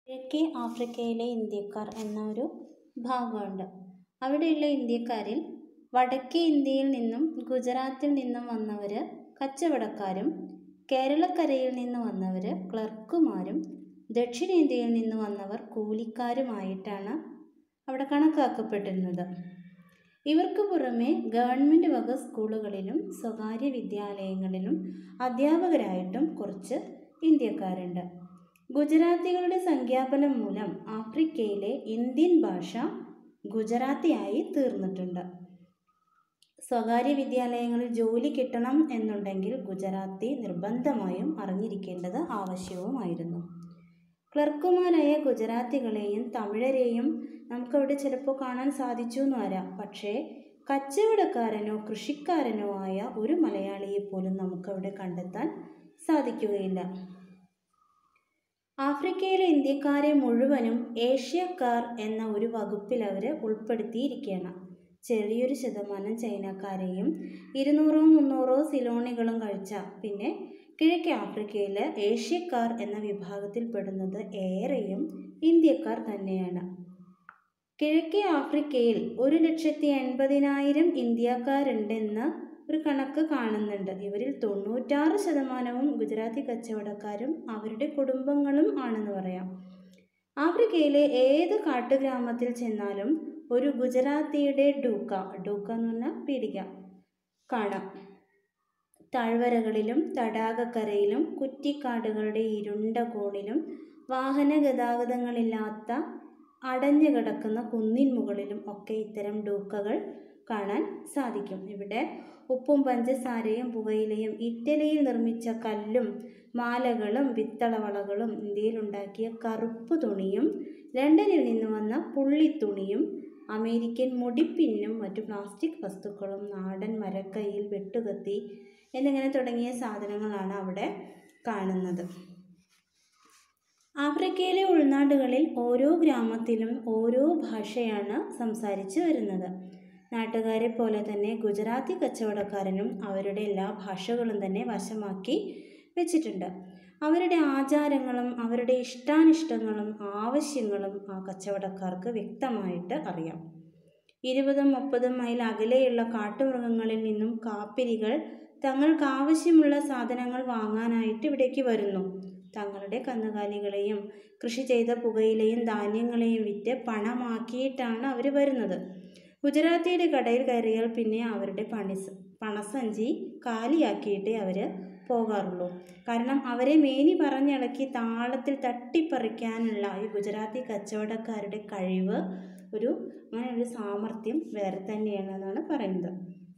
കിഴക്കേ ആഫ്രിക്കയിലെ ഇന്ത്യക്കാർ എന്നൊരു ഭാഗമുണ്ട്. അവിടെയുള്ള ഇന്ത്യക്കാരിൽ വടക്കേ ഇന്ത്യയിൽ നിന്നും ഗുജറാത്തിൽ നിന്നും വന്നവർ കച്ചവടക്കാരും, കേരളക്കരയിൽ നിന്ന് വന്നവർ ക്ലർക്കുമാരും, ദക്ഷിണേന്ത്യയിൽ നിന്ന് വന്നവർ കൂലിക്കാരുമായിട്ടാണ് അവിടെ കണക്കാക്കപ്പെട്ടിരുന്നത്. ഇവർക്ക് പുറമെ ഗവൺമെൻറ് വക സ്കൂളുകളിലും സ്വകാര്യ വിദ്യാലയങ്ങളിലും അധ്യാപകരായിട്ടും കുറച്ച് ഇന്ത്യക്കാരുണ്ട്. ഗുജറാത്തികളുടെ സംഖ്യാബലം മൂലം ആഫ്രിക്കയിലെ ഇന്ത്യൻ ഭാഷ ഗുജറാത്തിയായി തീർന്നിട്ടുണ്ട്. സ്വകാര്യ വിദ്യാലയങ്ങളിൽ ജോലി കിട്ടണം എന്നുണ്ടെങ്കിൽ ഗുജറാത്തി നിർബന്ധമായും അറിഞ്ഞിരിക്കേണ്ടത് ആവശ്യവുമായിരുന്നു. ക്ലർക്കുമാരായ ഗുജറാത്തികളെയും തമിഴരെയും നമുക്കവിടെ ചിലപ്പോൾ കാണാൻ സാധിച്ചു എന്ന് വരാം. പക്ഷേ കച്ചവടക്കാരനോ കൃഷിക്കാരനോ ആയ ഒരു മലയാളിയെപ്പോലും നമുക്കവിടെ കണ്ടെത്താൻ സാധിക്കുകയില്ല. ആഫ്രിക്കയിലെ ഇന്ത്യക്കാരെ മുഴുവനും ഏഷ്യക്കാർ എന്ന ഒരു വകുപ്പിൽ അവർ ഉൾപ്പെടുത്തിയിരിക്കുകയാണ്. ചെറിയൊരു ശതമാനം ചൈനക്കാരെയും 200-300 സിലോണികളും കഴിച്ച പിന്നെ കിഴക്കേ ആഫ്രിക്കയിൽ ഏഷ്യക്കാർ എന്ന വിഭാഗത്തിൽപ്പെടുന്നത് ഏറെയും ഇന്ത്യക്കാർ തന്നെയാണ്. കിഴക്കേ ആഫ്രിക്കയിൽ 1,80,000 ഇന്ത്യക്കാരുണ്ടെന്ന് ഒരു കണക്ക് കാണുന്നുണ്ട്. ഇവരിൽ 96% ഗുജറാത്തി കച്ചവടക്കാരും അവരുടെ കുടുംബങ്ങളും ആണെന്ന് പറയാം. ആഫ്രിക്കയിലെ ഏത് കാട്ടുഗ്രാമത്തിൽ ചെന്നാലും ഒരു ഗുജറാത്തിയുടെ ഡൂക്ക എന്ന് പറഞ്ഞാൽ പീടിക കാണാം. താഴ്വരകളിലും തടാകക്കരയിലും കുറ്റിക്കാടുകളുടെ ഇരുണ്ട കോണിലും വാഹന ഗതാഗതങ്ങളില്ലാത്ത അടഞ്ഞു കിടക്കുന്ന കുന്നിൻ മുകളിലും ഒക്കെ ഇത്തരം ഡൂക്കകൾ കാണാൻ സാധിക്കും. ഇവിടെ ഉപ്പും പഞ്ചസാരയും പുകയിലയും ഇറ്റലിയിൽ നിർമ്മിച്ച കല്ലും മാലകളും പിത്തളവളകളും ഇന്ത്യയിലുണ്ടാക്കിയ കറുപ്പ് തുണിയും ലണ്ടനിൽ നിന്ന് വന്ന പുള്ളിത്തുണിയും അമേരിക്കൻ മുടിപ്പിന്നും മറ്റു പ്ലാസ്റ്റിക് വസ്തുക്കളും നാടൻ മരക്കൈയിൽ വെട്ടുകത്തി എന്നിങ്ങനെ തുടങ്ങിയ സാധനങ്ങളാണ് അവിടെ കാണുന്നത്. ആഫ്രിക്കയിലെ ഉൾനാടുകളിൽ ഓരോ ഗ്രാമത്തിലും ഓരോ ഭാഷയാണ് സംസാരിച്ചു വരുന്നത്. നാട്ടുകാരെ പോലെ തന്നെ ഗുജറാത്തി കച്ചവടക്കാരനും അവരുടെ എല്ലാ ഭാഷകളും തന്നെ വശമാക്കി വെച്ചിട്ടുണ്ട്. അവരുടെ ആചാരങ്ങളും അവരുടെ ഇഷ്ടാനിഷ്ടങ്ങളും ആവശ്യങ്ങളും ആ കച്ചവടക്കാർക്ക് വ്യക്തമായിട്ട് അറിയാം. 20-30 മൈൽ അകലെയുള്ള കാട്ടുമൃഗങ്ങളിൽ നിന്നും കാപ്പിരികൾ തങ്ങൾക്ക് ആവശ്യമുള്ള സാധനങ്ങൾ വാങ്ങാനായിട്ട് ഇവിടേക്ക് വരുന്നു. തങ്ങളുടെ കന്നുകാലികളെയും കൃഷി ചെയ്ത പുകയിലെയും ധാന്യങ്ങളെയും വിറ്റ് പണമാക്കിയിട്ടാണ് അവർ വരുന്നത്. ഗുജറാത്തിയുടെ കടയിൽ കയറിയാൽ പിന്നെ അവരുടെ പണസഞ്ചി കാലിയാക്കിയിട്ടേ അവർ പോകാറുള്ളൂ. കാരണം അവരെ മേനി പറഞ്ഞിളക്കി താളത്തിൽ തട്ടിപ്പറിക്കാനുള്ള ഈ ഗുജറാത്തി കച്ചവടക്കാരുടെ കഴിവ് അങ്ങനെയൊരു സാമർഥ്യം വേറെ തന്നെയാണെന്നാണ് പറയുന്നത്.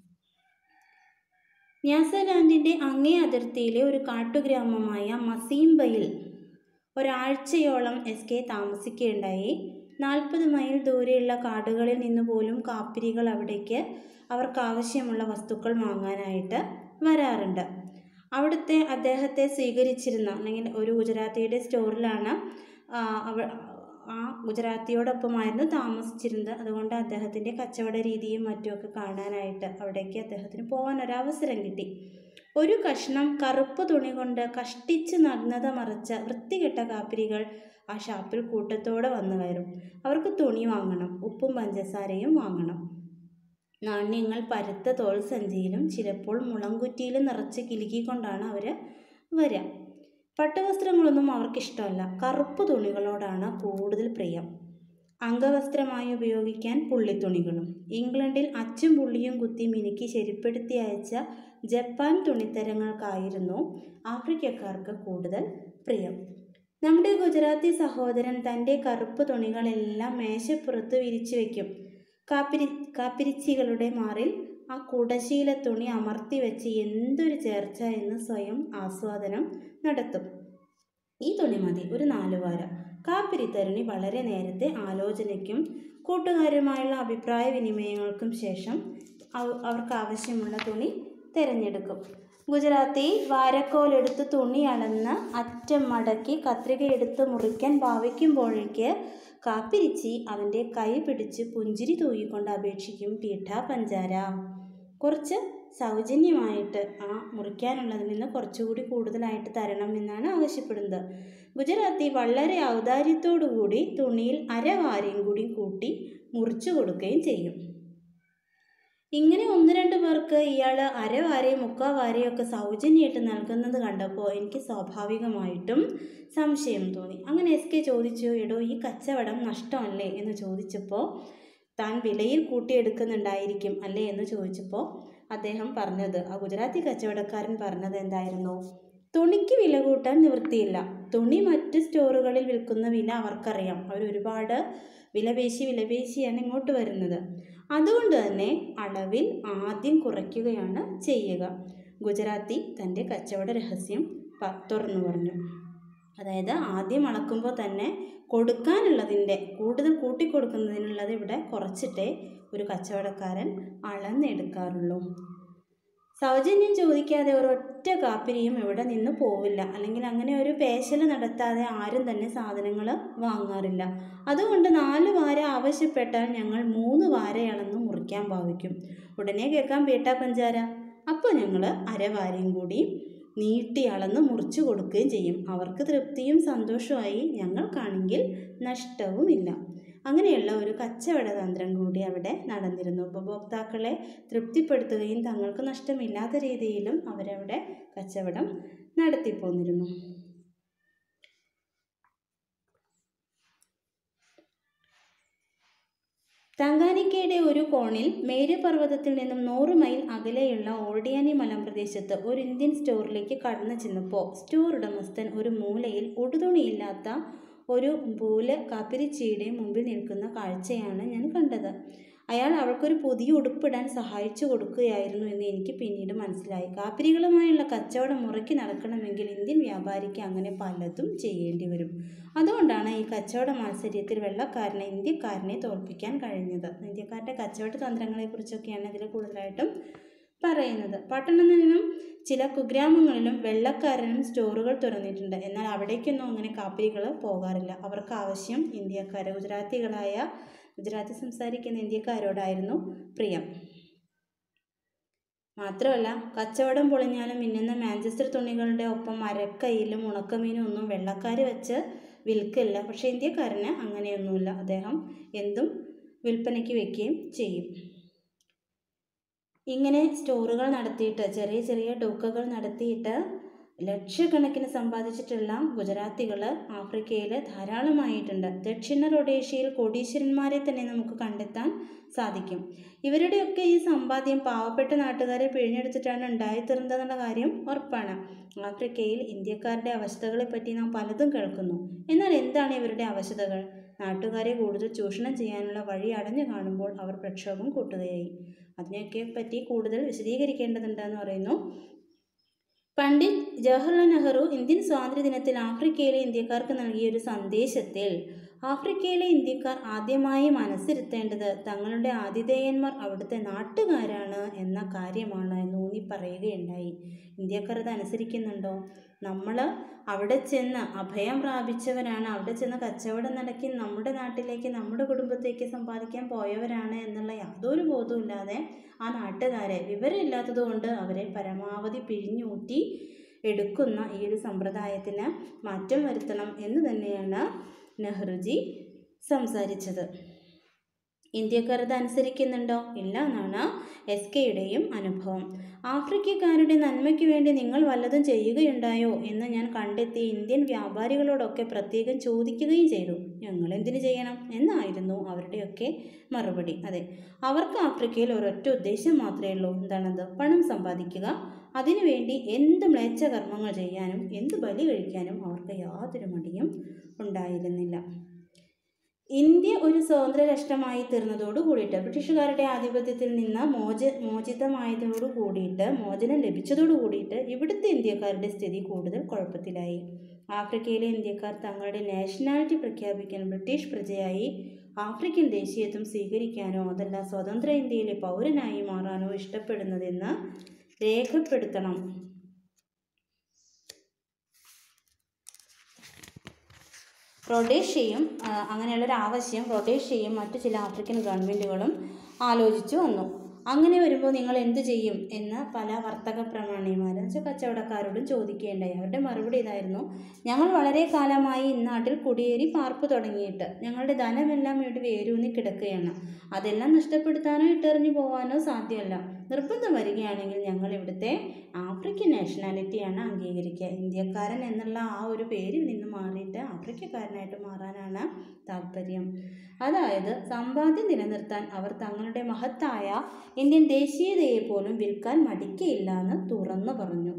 ന്യാസാലാൻഡിൻ്റെ അങ്ങേ അതിർത്തിയിലെ ഒരു കാട്ടുഗ്രാമമായ മസീംബയിൽ ഒരാഴ്ചയോളം SK താമസിക്കുകയുണ്ടായി. 40 മൈൽ ദൂരെയുള്ള കാടുകളിൽ നിന്ന് പോലും കാപ്പിരികൾ അവിടേക്ക് അവർക്കാവശ്യമുള്ള വസ്തുക്കൾ വാങ്ങാനായിട്ട് വരാറുണ്ട്. അവിടുത്തെ അദ്ദേഹത്തെ സ്വീകരിച്ചിരുന്ന അല്ലെങ്കിൽ ഒരു ഗുജറാത്തിയുടെ സ്റ്റോറിലാണ് ആ ഗുജറാത്തിയോടൊപ്പമായിരുന്നു താമസിച്ചിരുന്നത്. അതുകൊണ്ട് അദ്ദേഹത്തിൻ്റെ കച്ചവട രീതിയും മറ്റുമൊക്കെ കാണാനായിട്ട് അവിടേക്ക് അദ്ദേഹത്തിന് പോകാൻ ഒരവസരം കിട്ടി. ഒരു കഷ്ണം കറുപ്പ് തുണി കൊണ്ട് കഷ്ടിച്ച് നഗ്നത മറച്ച വൃത്തികെട്ട കാപ്പിരികൾ ആ ഷാപ്പിൽ കൂട്ടത്തോടെ വന്നു കയറും. അവർക്ക് തുണി വാങ്ങണം, ഉപ്പും പഞ്ചസാരയും വാങ്ങണം. നാണ്യങ്ങൾ പരുത്ത തോൾ സഞ്ചിയിലും ചിലപ്പോൾ മുളംകുറ്റിയിലും നിറച്ച് കിലുക്കിക്കൊണ്ടാണ് അവർ വരിക. പട്ടുവസ്ത്രങ്ങളൊന്നും അവർക്കിഷ്ടമല്ല. കറുപ്പ് തുണികളോടാണ് കൂടുതൽ പ്രിയം. അംഗവസ്ത്രമായി ഉപയോഗിക്കാൻ പുള്ളിത്തുണികളും. ഇംഗ്ലണ്ടിൽ അച്ചും പുള്ളിയും കുത്തി മിനുക്കി ശരിപ്പെടുത്തി അയച്ച ജപ്പാൻ തുണിത്തരങ്ങൾക്കായിരുന്നു ആഫ്രിക്കക്കാർക്ക് കൂടുതൽ പ്രിയം. നമ്മുടെ ഗുജറാത്തി സഹോദരൻ തൻ്റെ കറുപ്പ് തുണികളെല്ലാം മേശപ്പുറത്ത് വിരിച്ചു വയ്ക്കും. കാപ്പിരിച്ചികളുടെ മാറിൽ ആ കുടശീല തുണി അമർത്തി വെച്ച് എന്തൊരു ചേർച്ച എന്ന് സ്വയം ആസ്വാദനം നടത്തും. ഈ തുണി മതി ഒരു 4 വാരം. കാപ്പിരി തരുണി വളരെ നേരത്തെ ആലോചനയ്ക്കും കൂട്ടുകാരുമായുള്ള അഭിപ്രായ വിനിമയങ്ങൾക്കും ശേഷം അവർക്ക് ആവശ്യമുള്ള തുണി തിരഞ്ഞെടുക്കും. ഗുജറാത്തി വാരക്കോലെടുത്ത് തുണി അളന്ന് അറ്റം മടക്കി കത്രികയെടുത്ത് മുറിക്കാൻ ഭാവിക്കുമ്പോഴേക്ക് കാപ്പിരിച്ചി അവൻ്റെ കൈ പിടിച്ച് പുഞ്ചിരി തൂകിക്കൊണ്ട് അപേക്ഷിക്കും, പീഠ പഞ്ചാര. കുറച്ച് സൗജന്യമായിട്ട് ആ മുറിക്കാനുള്ളതിൽ നിന്ന് കുറച്ചുകൂടി കൂടുതലായിട്ട് തരണം എന്നാണ് ആവശ്യപ്പെടുന്നത്. ഗുജറാത്തി വളരെ ഔദാര്യത്തോടു കൂടി തുണിയിൽ അരവാരയും കൂടി കൂട്ടി മുറിച്ചു കൊടുക്കുകയും ചെയ്യും. ഇങ്ങനെ 1-2 പേർക്ക് ഇയാൾ അരവാരയും മുക്കാവാരയും ഒക്കെ സൗജന്യമായിട്ട് നൽകുന്നത് കണ്ടപ്പോൾ എനിക്ക് സ്വാഭാവികമായിട്ടും സംശയം തോന്നി. അങ്ങനെ SK ചോദിച്ചു, എടോ ഈ കച്ചവടം നഷ്ടമല്ലേ എന്ന് ചോദിച്ചപ്പോൾ, താൻ വിലയിൽ കൂട്ടിയെടുക്കുന്നുണ്ടായിരിക്കും അല്ലേ എന്ന് ചോദിച്ചപ്പോൾ അദ്ദേഹം പറഞ്ഞത്, ആ ഗുജറാത്തി കച്ചവടക്കാരൻ പറഞ്ഞത് എന്തായിരുന്നു? തുണിക്ക് വില കൂട്ടാൻ നിവൃത്തിയില്ല. തുണി മറ്റ് സ്റ്റോറുകളിൽ വിൽക്കുന്ന വില അവർക്കറിയാം. അവരൊരുപാട് വിലപേശിയാണ് ഇങ്ങോട്ട് വരുന്നത്. അതുകൊണ്ട് തന്നെ അളവിൽ ആദ്യം കുറയ്ക്കുകയാണ് ചെയ്യുക. ഗുജറാത്തി തൻ്റെ കച്ചവട രഹസ്യം തുറന്നു പറഞ്ഞു. അതായത് ആദ്യം അളക്കുമ്പോൾ തന്നെ കൊടുക്കാനുള്ളതിൻ്റെ കൂടുതൽ കൂട്ടിക്കൊടുക്കുന്നതിനുള്ളത് ഇവിടെ കുറച്ചിട്ടേ ഒരു കച്ചവടക്കാരൻ അളന്നെടുക്കാറുള്ളൂ. സൗജന്യം ചോദിക്കാതെ ഒരൊറ്റ കാപ്പിരിയും ഇവിടെ നിന്ന് പോവില്ല. അല്ലെങ്കിൽ അങ്ങനെ ഒരു പേശൽ നടത്താതെ ആരും തന്നെ സാധനങ്ങൾ വാങ്ങാറില്ല. അതുകൊണ്ട് 4 വാര ആവശ്യപ്പെട്ടാൽ ഞങ്ങൾ 3 വാരയളന്ന് മുറിക്കാൻ ഭാവിക്കും. ഉടനെ കേൾക്കാം പേട്ടാ പഞ്ചാര. അപ്പോൾ ഞങ്ങൾ അരവാരയും കൂടി നീട്ടി അളന്ന് മുറിച്ചു കൊടുക്കുകയും ചെയ്യും. അവർക്ക് തൃപ്തിയും സന്തോഷമായി, ഞങ്ങൾക്കാണെങ്കിൽ നഷ്ടവുമില്ല. അങ്ങനെയുള്ള ഒരു കച്ചവട തന്ത്രം കൂടി അവിടെ നടന്നിരുന്നു. ഉപഭോക്താക്കളെ തൃപ്തിപ്പെടുത്തുകയും തങ്ങൾക്ക് നഷ്ടമില്ലാത്ത രീതിയിലും അവരവിടെ കച്ചവടം നടത്തിപ്പോന്നിരുന്നു. തങ്കാനിക്കയുടെ ഒരു കോണിൽ മേരു പർവ്വതത്തിൽ നിന്നും 100 മൈൽ അകലെയുള്ള ഓൾഡിയാനി മലമ്പ്രദേശത്ത് ഒരു ഇന്ത്യൻ സ്റ്റോറിലേക്ക് കടന്നു ചെന്നപ്പോൾ സ്റ്റോർ ഉടമസ്ഥൻ ഒരു മൂലയിൽ ഉടുതുണിയില്ലാത്ത ഒരു പൂല കാപ്പിരിച്ചിയുടെ മുമ്പിൽ നിൽക്കുന്ന കാഴ്ചയാണ് ഞാൻ കണ്ടത്. അയാൾ അവൾക്കൊരു പുതിയ ഉടുപ്പിടാൻ സഹായിച്ചു കൊടുക്കുകയായിരുന്നു എന്ന് എനിക്ക് പിന്നീട് മനസ്സിലായി. കാപ്പിരികളുമായുള്ള കച്ചവടം മുറയ്ക്ക് നടക്കണമെങ്കിൽ ഇന്ത്യൻ വ്യാപാരിക്ക് അങ്ങനെ പലതും ചെയ്യേണ്ടി വരും. അതുകൊണ്ടാണ് ഈ കച്ചവട മത്സരത്തിൽ വെള്ളക്കാരനെ ഇന്ത്യക്കാരനെ തോൽപ്പിക്കാൻ കഴിഞ്ഞത്. ഇന്ത്യക്കാരുടെ കച്ചവട തന്ത്രങ്ങളെക്കുറിച്ചൊക്കെയാണ് ഇതിൽ കൂടുതലായിട്ടും പറയുന്നത്. പട്ടണത്തിൽ നിന്നും ചില കുഗ്രാമങ്ങളിലും വെള്ളക്കാരനും സ്റ്റോറുകൾ തുറന്നിട്ടുണ്ട്. എന്നാൽ അവിടേക്കൊന്നും അങ്ങനെ കാപ്പിരികൾ പോകാറില്ല. അവർക്ക് ആവശ്യം ഗുജറാത്തി സംസാരിക്കുന്ന ഇന്ത്യക്കാരോടായിരുന്നു പ്രിയം. മാത്രമല്ല, കച്ചവടം പൊളിഞ്ഞാലും മിന്നുന്ന മാഞ്ചസ്റ്റർ തുണികളുടെ ഒപ്പം മരക്കയിലും ഉണക്കമീനും ഒന്നും വെള്ളക്കാർ വെച്ച് വിൽക്കില്ല. പക്ഷേ ഇന്ത്യക്കാരന് അങ്ങനെയൊന്നുമില്ല. അദ്ദേഹം എന്തും വിൽപ്പനയ്ക്ക് വയ്ക്കുകയും ചെയ്യും. ഇങ്ങനെ സ്റ്റോറുകൾ നടത്തിയിട്ട് ചെറിയ ചെറിയ ഡോക്കുകൾ നടത്തിയിട്ട് ലക്ഷക്കണക്കിന് സമ്പാദിച്ചിട്ടുള്ള ഗുജറാത്തികൾ ആഫ്രിക്കയിൽ ധാരാളമായിട്ടുണ്ട്. ദക്ഷിണ റൊഡേഷ്യയിൽ കോടീശ്വരന്മാരെ തന്നെ നമുക്ക് കണ്ടെത്താൻ സാധിക്കും. ഇവരുടെയൊക്കെ ഈ സമ്പാദ്യം പാവപ്പെട്ട നാട്ടുകാരെ പിഴിഞ്ഞെടുത്തിട്ടാണ് ഉണ്ടായിത്തീർന്നതെന്നുള്ള കാര്യം ഉറപ്പാണ്. ആഫ്രിക്കയിൽ ഇന്ത്യക്കാരുടെ അവസ്ഥകളെപ്പറ്റി നാം പലതും കേൾക്കുന്നു. എന്നാൽ എന്താണ് ഇവരുടെ അവസ്ഥകൾ? നാട്ടുകാരെ കൂടുതൽ ചൂഷണം ചെയ്യാനുള്ള വഴി അടഞ്ഞു കാണുമ്പോൾ അവർ പ്രക്ഷോഭം കൂട്ടുകയായി. അതിനെയൊക്കെ പറ്റി കൂടുതൽ വിശദീകരിക്കേണ്ടതുണ്ടെന്ന് പറയുന്നു. പണ്ഡിറ്റ് ജവഹർലാൽ നെഹ്റു ഇന്ത്യൻ സ്വാതന്ത്ര്യദിനത്തിൽ ആഫ്രിക്കയിലെ ഇന്ത്യക്കാർക്ക് നൽകിയ ഒരു സന്ദേശത്തിൽ ആഫ്രിക്കയിലെ ഇന്ത്യക്കാർ ആദ്യമായി മനസ്സിരുത്തേണ്ടത് തങ്ങളുടെ ആതിഥേയന്മാർ അവിടുത്തെ നാട്ടുകാരാണ് എന്ന കാര്യമാണ് എന്നൂന്നി പറയുകയുണ്ടായി. ഇന്ത്യക്കാർ ഇത് അനുസരിക്കുന്നുണ്ടോ? നമ്മൾ അവിടെ ചെന്ന് അഭയം പ്രാപിച്ചവരാണ്, അവിടെ ചെന്ന് കച്ചവടം നടക്കി നമ്മുടെ നാട്ടിലേക്ക് നമ്മുടെ കുടുംബത്തേക്ക് സമ്പാദിക്കാൻ പോയവരാണ് എന്നുള്ള യാതൊരു ബോധവുമില്ലാതെ ആ നാട്ടുകാരെ വിവരമില്ലാത്തത് കൊണ്ട് അവരെ പരമാവധി പിഴിഞ്ഞൂറ്റി എടുക്കുന്ന ഈ ഒരു സമ്പ്രദായത്തിന് മാറ്റം വരുത്തണം എന്ന് തന്നെയാണ് നെഹ്റുജി സംസാരിച്ചത്. ഇന്ത്യക്കാർ ഇത് അനുസരിക്കുന്നുണ്ടോ? ഇല്ല എന്നാണ് SKയുടെയും അനുഭവം. ആഫ്രിക്കക്കാരുടെ നന്മയ്ക്ക് വേണ്ടി നിങ്ങൾ വല്ലതും ചെയ്യുകയുണ്ടായോ എന്ന് ഞാൻ കണ്ടെത്തി ഇന്ത്യൻ വ്യാപാരികളോടൊക്കെ പ്രത്യേകം ചോദിക്കുകയും ചെയ്തു. ഞങ്ങൾ എന്തിനു ചെയ്യണം എന്നായിരുന്നു അവരുടെയൊക്കെ മറുപടി. അതെ, അവർക്ക് ആഫ്രിക്കയിൽ ഒരൊറ്റ ഉദ്ദേശം മാത്രമേ ഉള്ളൂ. എന്താണത്? പണം സമ്പാദിക്കുക. അതിനുവേണ്ടി എന്ത് മ്ലേച്ഛ കർമ്മങ്ങൾ ചെയ്യാനും എന്ത് ബലി കഴിക്കാനും അവർക്ക് യാതൊരു മടിയും ഉണ്ടായിരുന്നില്ല. ഇന്ത്യ ഒരു സ്വതന്ത്ര രാഷ്ട്രമായി തീർന്നതോടു കൂടിയിട്ട്, ബ്രിട്ടീഷുകാരുടെ ആധിപത്യത്തിൽ നിന്ന് മോചനം ലഭിച്ചതോടു കൂടിയിട്ട് ഇവിടുത്തെ ഇന്ത്യക്കാരുടെ സ്ഥിതി കൂടുതൽ കുഴപ്പത്തിലായി. ആഫ്രിക്കയിലെ ഇന്ത്യക്കാർ തങ്ങളുടെ നാഷണാലിറ്റി പ്രഖ്യാപിക്കാൻ ബ്രിട്ടീഷ് പ്രജയായി ആഫ്രിക്കൻ ദേശീയത്വം സ്വീകരിക്കാനോ അതല്ല സ്വതന്ത്ര ഇന്ത്യയിലെ പൗരനായി മാറാനോ ഇഷ്ടപ്പെടുന്നതെന്ന് രേഖപ്പെടുത്തണം. റൊഡേഷ്യയും അങ്ങനെയുള്ളൊരു ആവശ്യം റൊഡേഷ്യയും മറ്റു ചില ആഫ്രിക്കൻ ഗവൺമെൻറ്റുകളും ആലോചിച്ചു വന്നു. അങ്ങനെ വരുമ്പോൾ നിങ്ങൾ എന്തു ചെയ്യും എന്ന് പല വർത്തക പ്രമാണിമാരും കച്ചവടക്കാരോടും ചോദിക്കുകയുണ്ടായി. അവരുടെ മറുപടി ഇതായിരുന്നു: ഞങ്ങൾ വളരെ കാലമായി ഇന്നാട്ടിൽ കുടിയേറി പാർപ്പ് തുടങ്ങിയിട്ട് ഞങ്ങളുടെ ധനമെല്ലാം ഇവിടെ വേരൂന്നി കിടക്കുകയാണ്. അതെല്ലാം നഷ്ടപ്പെടുത്താനോ ഇട്ടെറിഞ്ഞു പോകാനോ സാധ്യമല്ല. നിർബന്ധം വരികയാണെങ്കിൽ ഞങ്ങൾ ഇവിടുത്തെ ആഫ്രിക്കൻ നാഷണാലിറ്റിയാണ് അംഗീകരിക്കുക. ഇന്ത്യക്കാരൻ എന്നുള്ള ആ ഒരു പേരിൽ നിന്ന് മാറിയിട്ട് ആഫ്രിക്കക്കാരനായിട്ട് മാറാനാണ് താല്പര്യം. അതായത് സമ്പാദ്യം നിലനിർത്താൻ അവർ തങ്ങളുടെ മഹത്തായ ഇന്ത്യൻ ദേശീയതയെ പോലും വിൽക്കാൻ മടിക്കയില്ല എന്ന് തുറന്നു പറഞ്ഞു.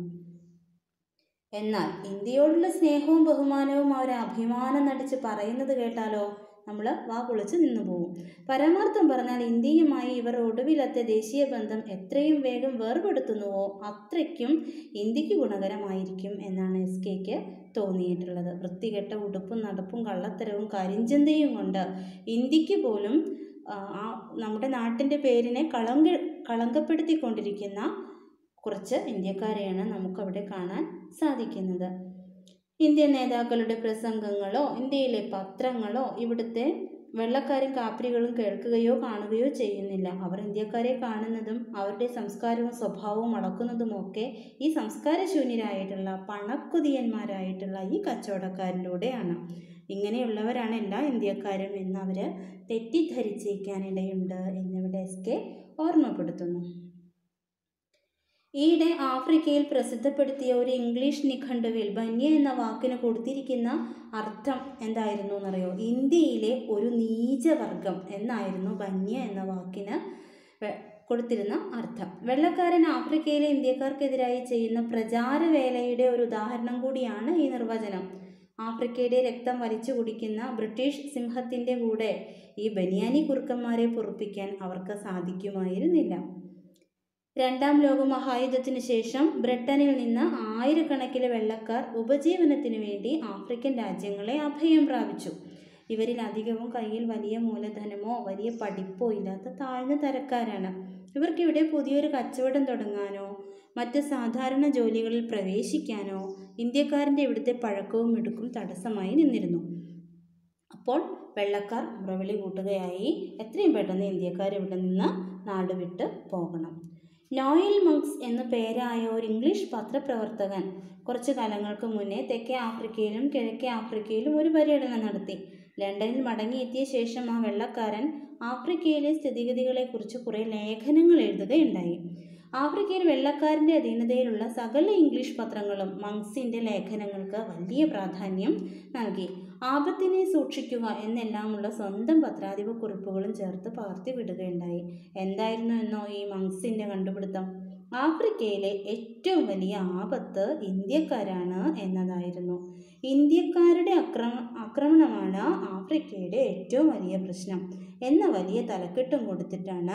എന്നാൽ ഇന്ത്യയോടുള്ള സ്നേഹവും ബഹുമാനവും അവർ അഭിമാനം നടിച്ച് പറയുന്നത് കേട്ടാലോ നമ്മൾ വാ പൊളിച്ച് നിന്നു പോകും. പരമാർത്ഥം പറഞ്ഞാൽ ഇന്ത്യയുമായി ഇവർ ഒടുവിലത്തെ ദേശീയ ബന്ധം എത്രയും വേഗം വേർപെടുത്തുന്നുവോ അത്രയ്ക്കും ഇന്ത്യക്ക് ഗുണകരമായിരിക്കും എന്നാണ് SKക്ക് തോന്നിയിട്ടുള്ളത്. വൃത്തികെട്ട ഉടുപ്പും നടപ്പും കള്ളത്തരവും കരിഞ്ചന്തയും കൊണ്ട് ഇന്ത്യക്ക് പോലും നമ്മുടെ നാട്ടിൻ്റെ പേരിനെ കളങ്കപ്പെടുത്തിക്കൊണ്ടിരിക്കുന്ന കുറച്ച് ഇന്ത്യക്കാരെയാണ് നമുക്കവിടെ കാണാൻ സാധിക്കുന്നത്. ഇന്ത്യൻ നേതാക്കളുടെ പ്രസംഗങ്ങളോ ഇന്ത്യയിലെ പത്രങ്ങളോ ഇവിടുത്തെ വെള്ളക്കാരും കാപ്പിരികളും കേൾക്കുകയോ കാണുകയോ ചെയ്യുന്നില്ല. അവർ ഇന്ത്യക്കാരെ കാണുന്നതും അവരുടെ സംസ്കാരവും സ്വഭാവവും അളക്കുന്നതുമൊക്കെ ഈ സംസ്കാരശൂന്യരായിട്ടുള്ള പണക്കുതിയന്മാരായിട്ടുള്ള ഈ കച്ചവടക്കാരിലൂടെയാണ്. ഇങ്ങനെയുള്ളവരാണ് എല്ലാ ഇന്ത്യക്കാരും എന്നവർ തെറ്റിദ്ധരിച്ചിരിക്കാനിടയുണ്ട് എന്നിവിടെ SK ഓർമ്മപ്പെടുത്തുന്നു. ഈയിടെ ആഫ്രിക്കയിൽ പ്രസിദ്ധപ്പെടുത്തിയ ഒരു ഇംഗ്ലീഷ് നിഘണ്ടുവിൽ ബന്യ എന്ന വാക്കിന് കൊടുത്തിരിക്കുന്ന അർത്ഥം എന്തായിരുന്നു എന്നറിയോ? ഇന്ത്യയിലെ ഒരു നീചവർഗം എന്നായിരുന്നു ബന്യ എന്ന വാക്കിന് കൊടുത്തിരുന്ന അർത്ഥം. വെള്ളക്കാരൻ ആഫ്രിക്കയിലെ ഇന്ത്യക്കാർക്കെതിരായി ചെയ്യുന്ന പ്രചാരവേലയുടെ ഒരു ഉദാഹരണം കൂടിയാണ് ഈ നിർവചനം. ആഫ്രിക്കയുടെ രക്തം വലിച്ചു കുടിക്കുന്ന ബ്രിട്ടീഷ് സിംഹത്തിൻ്റെ കൂടെ ഈ ബനിയാനി കുറുക്കന്മാരെ പൊറുപ്പിക്കാൻ അവർക്ക് സാധിക്കുമായിരുന്നില്ല. രണ്ടാം ലോക മഹായുദ്ധത്തിന് ശേഷം ബ്രിട്ടനിൽ നിന്ന് ആയിരക്കണക്കിന് വെള്ളക്കാർ ഉപജീവനത്തിനു വേണ്ടി ആഫ്രിക്കൻ രാജ്യങ്ങളെ അഭയം പ്രാപിച്ചു. ഇവരിൽ അധികവും കയ്യിൽ വലിയ മൂലധനമോ വലിയ പഠിപ്പോ ഇല്ലാത്ത താഴ്ന്ന തരക്കാരാണ്. ഇവർക്കിവിടെ പുതിയൊരു കച്ചവടം തുടങ്ങാനോ മറ്റ് സാധാരണ ജോലികളിൽ പ്രവേശിക്കാനോ ഇന്ത്യക്കാരൻ്റെ ഇവിടുത്തെ പഴക്കവും മിടുക്കും തടസ്സമായി നിന്നിരുന്നു. അപ്പോൾ വെള്ളക്കാർ മുറവിളി കൂട്ടുകയായി, എത്രയും പെട്ടെന്ന് ഇന്ത്യക്കാർ ഇവിടെ നിന്ന് നാടുവിട്ട് പോകണം. നോയൽ മങ്ക്സ് എന്നു പേരായ ഒരു ഇംഗ്ലീഷ് പത്രപ്രവർത്തകൻ കുറച്ചു കാലങ്ങൾക്ക് മുന്നേ തെക്കേ ആഫ്രിക്കയിലും കിഴക്കേ ആഫ്രിക്കയിലും ഒരു പര്യടനം നടത്തി. ലണ്ടനിൽ മടങ്ങിയെത്തിയ ശേഷം ആ വെള്ളക്കാരൻ ആഫ്രിക്കയിലെ സ്ഥിതിഗതികളെക്കുറിച്ച് കുറേ ലേഖനങ്ങൾ എഴുതുകയുണ്ടായി. ആഫ്രിക്കയിൽ വെള്ളക്കാരൻ്റെ അധീനതയിലുള്ള സകല ഇംഗ്ലീഷ് പത്രങ്ങളും മങ്ക്സിൻ്റെ ലേഖനങ്ങൾക്ക് വലിയ പ്രാധാന്യം നൽകി. ആപത്തിനെ സൂക്ഷിക്കുക എന്നെല്ലാമുള്ള സ്വന്തം പത്രാധിപ കുറിപ്പുകളും ചേർത്ത് പകർത്തി വിടുകയുണ്ടായി. എന്തായിരുന്നു എന്നോ ഈ മങ്ക്സിൻ്റെ കണ്ടുപിടുത്തം? ആഫ്രിക്കയിലെ ഏറ്റവും വലിയ ആപത്ത് ഇന്ത്യക്കാരാണ് എന്നതായിരുന്നു. ഇന്ത്യക്കാരുടെ ആക്രമണമാണ് ആഫ്രിക്കയുടെ ഏറ്റവും വലിയ പ്രശ്നം എന്ന വലിയ തലക്കെട്ടും കൊടുത്തിട്ടാണ്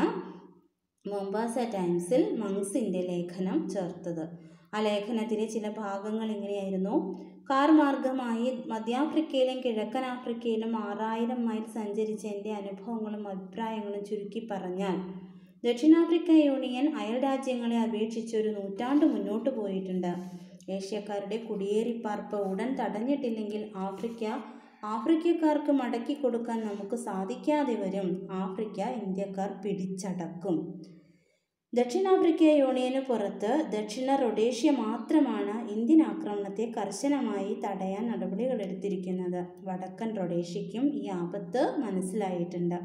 മൊംബാസ ടൈംസിൽ മങ്ക്സിൻ്റെ ലേഖനം ചേർത്തത്. ആ ലേഖനത്തിലെ ചില ഭാഗങ്ങൾ ഇങ്ങനെയായിരുന്നു: കാർ മാർഗമായി മധ്യാഫ്രിക്കയിലും കിഴക്കൻ ആഫ്രിക്കയിലും 6000 മൈൽ സഞ്ചരിച്ച എൻ്റെ അനുഭവങ്ങളും അഭിപ്രായങ്ങളും ചുരുക്കി പറഞ്ഞാൽ, ദക്ഷിണാഫ്രിക്ക യൂണിയൻ അയൽ രാജ്യങ്ങളെ അപേക്ഷിച്ച് ഒരു നൂറ്റാണ്ട് മുന്നോട്ട് പോയിട്ടുണ്ട്. ഏഷ്യക്കാരുടെ കുടിയേറിപ്പാർപ്പ് ഉടൻ തടഞ്ഞിട്ടില്ലെങ്കിൽ ആഫ്രിക്കക്കാർക്ക് മടക്കി കൊടുക്കാൻ നമുക്ക് സാധിക്കാതെ വരും. ആഫ്രിക്ക ഇന്ത്യക്കാർ പിടിച്ചടക്കും. ദക്ഷിണാഫ്രിക്ക യൂണിയന് പുറത്ത് ദക്ഷിണ റൊഡേഷ്യ മാത്രമാണ് ഇന്ത്യൻ ആക്രമണത്തെ കർശനമായി തടയാൻ നടപടികളെടുത്തിരിക്കുന്നത്. വടക്കൻ റൊഡേഷ്യയ്ക്കും ഈ ആപത്ത് മനസ്സിലായിട്ടുണ്ട്.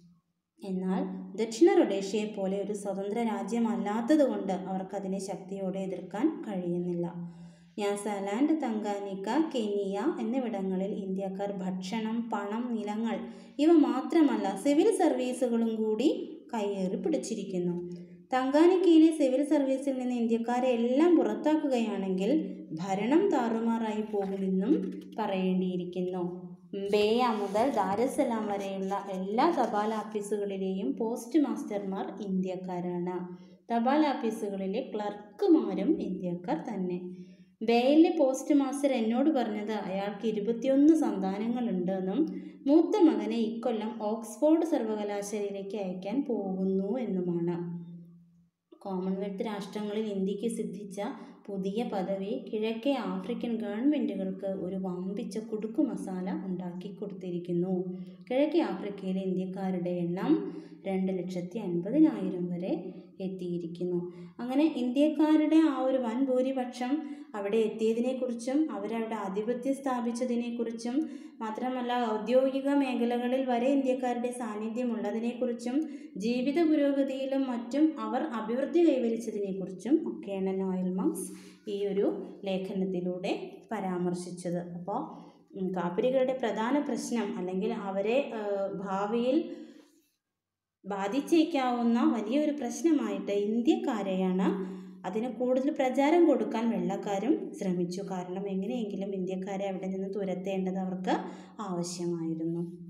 എന്നാൽ ദക്ഷിണ റൊഡേഷ്യയെപ്പോലെ ഒരു സ്വതന്ത്ര രാജ്യമല്ലാത്തതുകൊണ്ട് അവർക്കതിനെ ശക്തിയോടെ എതിർക്കാൻ കഴിയുന്നില്ല. ന്യാസാലാൻഡ്, തങ്കാനിക്ക, കെനിയ എന്നിവിടങ്ങളിൽ ഇന്ത്യക്കാർ ഭക്ഷണം, പണം, നിലങ്ങൾ ഇവ മാത്രമല്ല സിവിൽ സർവീസുകളും കൂടി കയ്യേറി പിടിച്ചിരിക്കുന്നു. തങ്കാനിക്കയിലെ സിവിൽ സർവീസിൽ നിന്ന് ഇന്ത്യക്കാരെ എല്ലാം പുറത്താക്കുകയാണെങ്കിൽ ഭരണം താറുമാറായി പോകുമെന്നും പറയേണ്ടിയിരിക്കുന്നു. ബേയ മുതൽ ദാരസലാം വരെയുള്ള എല്ലാ തപാൽ ഓഫീസുകളിലെയും പോസ്റ്റ് മാസ്റ്റർമാർ ഇന്ത്യക്കാരാണ്. തപാൽ ഓഫീസുകളിലെ ക്ലർക്കുമാരും ഇന്ത്യക്കാർ തന്നെ. ബേയിലെ പോസ്റ്റ് മാസ്റ്റർ എന്നോട് പറഞ്ഞത് അയാൾക്ക് 21 സന്താനങ്ങളുണ്ടെന്നും മൂത്ത മകനെ ഇക്കൊല്ലം ഓക്സ്ഫോർഡ് സർവകലാശാലയിലേക്ക് അയക്കാൻ പോകുന്നു എന്നുമാണ്. കോമൺവെൽത്ത് രാഷ്ട്രങ്ങളിൽ ഇന്ത്യക്ക് സിദ്ധിച്ച പുതിയ പദവി കിഴക്കേ ആഫ്രിക്കൻ ഗവൺമെൻറ്റുകൾക്ക് ഒരു വമ്പിച്ച കുടുക്കു മസാല ഉണ്ടാക്കി കൊടുത്തിരിക്കുന്നു. കിഴക്കേ ആഫ്രിക്കയിലെ ഇന്ത്യക്കാരുടെ എണ്ണം 2,50,000 വരെ എത്തിയിരിക്കുന്നു. അങ്ങനെ ഇന്ത്യക്കാരുടെ ആ ഒരു വൻ ഭൂരിപക്ഷം അവിടെ എത്തിയതിനെക്കുറിച്ചും അവരവിടെ ആധിപത്യം സ്ഥാപിച്ചതിനെക്കുറിച്ചും മാത്രമല്ല ഔദ്യോഗിക മേഖലകളിൽ വരെ ഇന്ത്യക്കാരുടെ സാന്നിധ്യമുള്ളതിനെക്കുറിച്ചും ജീവിത പുരോഗതിയിലും മറ്റും അവർ അഭിവൃദ്ധി കൈവരിച്ചതിനെക്കുറിച്ചും ഒക്കെയാണ് നോയൽ മങ്ക്സ് ഈ ഒരു ലേഖനത്തിലൂടെ പരാമർശിച്ചത്. അപ്പോൾ കാപ്പിരികളുടെ പ്രധാന പ്രശ്നം അല്ലെങ്കിൽ അവരെ ഭാവിയിൽ ബാധിച്ചേക്കാവുന്ന വലിയൊരു പ്രശ്നമായിട്ട് ഇന്ത്യക്കാരെയാണ്. അതിന് കൂടുതൽ പ്രചാരം കൊടുക്കാൻ വെള്ളക്കാരും ശ്രമിച്ചു. കാരണം എങ്ങനെയെങ്കിലും ഇന്ത്യക്കാരെ അവിടെ നിന്ന് തുരത്തേണ്ടത് അവർക്ക് ആവശ്യമായിരുന്നു.